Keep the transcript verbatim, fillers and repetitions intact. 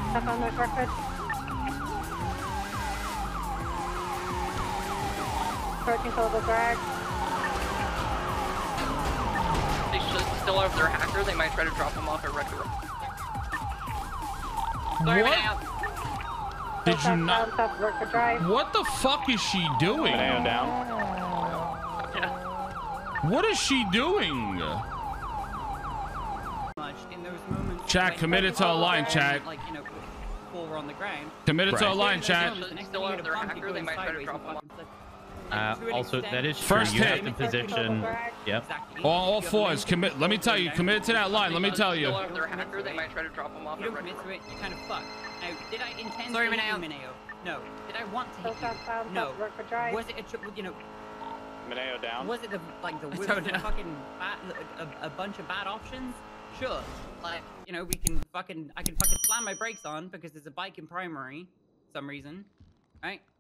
Stuck on the record. Approaching total drag. They should still have their hacker. They might try to drop them off at Red Road. Sorry, what? Did you not? What the fuck is she doing? Mineo down. Yeah. What is she doing? In those moments Chat, committed to a line, chat. Like, you know, before we're on the ground. Committed right. to a line, chat. They still have their hacker. They might try to drop them off. Uh, also, that is true. First you hit. have to position. Yep. Exactly. All, all fours, commit. Let me tell you, committed to that line. Let me tell you. Still have their hacker. They might try to drop them off You at don't Red commit Road. to it, you kind of fuck. Now, did I intend Sorry, to hit Mineo. you, Mineo? No. Did I want to hit you? No. Was it a, tr- you know, Mineo down. was it the, like the, was don't it know. fucking bad, a, a bunch of bad options? Sure. Like, you know, we can fucking, I can fucking slam my brakes on because there's a bike in primary, for some reason, right?